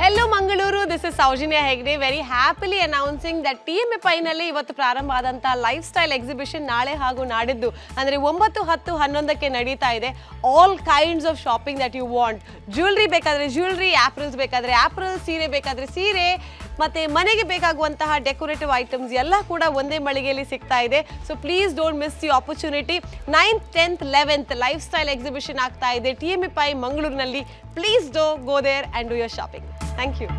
Hello Mangalore, this is Saujanya Hegde very happily announcing that TMA Pai nalli ivattu ಪ್ರಾರಂಭ ಆದಂತ lifestyle exhibition ನಾಳೆ ಹಾಗೂ ನಾಡಿದ್ದು ಅಂದ್ರೆ 9, 10, 11ಕ್ಕೆ ನಡೀತಾ ಇದೆ. All kinds of shopping that you want. Jewelry ಬೇಕಾದ್ರೆ jewelry, apparels ಬೇಕಾದ್ರೆ apparels, ಸೀರೆ ಬೇಕಾದ್ರೆ ಸೀರೆ, ಮತ್ತೆ ಮನೆಗೆ ಬೇಕಾಗುವಂತಹ ಡೆಕೋರೇಟಿವ್ ಐಟಮ್ಸ್ ಎಲ್ಲ ಕೂಡ ಒಂದೇ ಮಳಿಗೆಯಲ್ಲಿ ಸಿಗ್ತಾ ಇದೆ. So please don't miss the opportunity. 9th, 10th, 11th lifestyle exhibition ಆಗ್ತಾ ಇದೆ TMA Pai ಮಂಗಳೂರಿನಲ್ಲಿ. Please do go there and do your shopping. Thank you.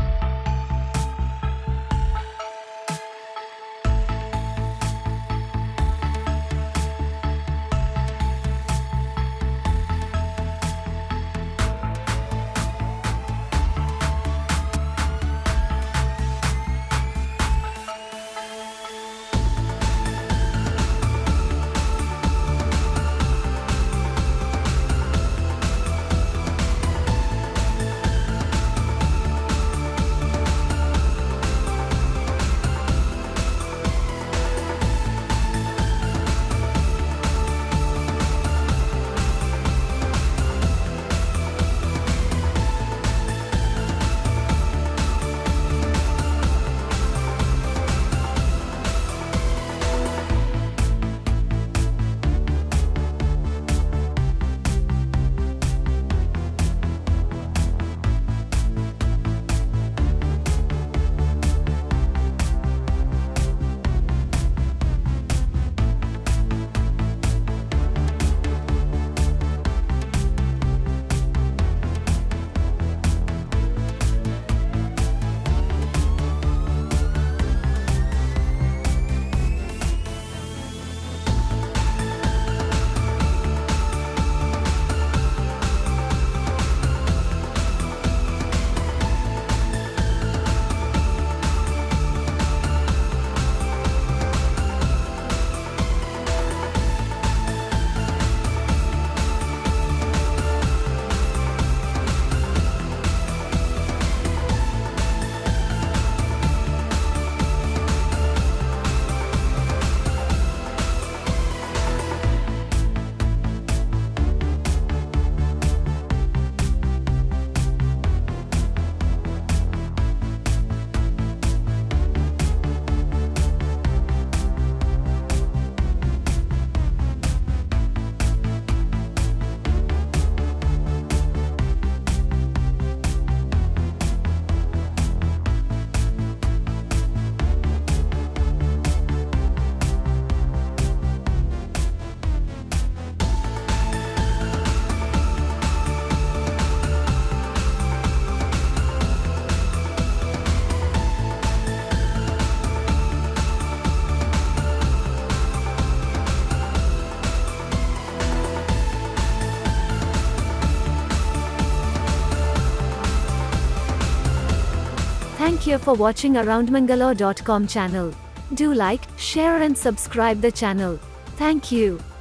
Thank you for watching aroundmangalore.com channel. Do like, share and subscribe the channel. Thank you.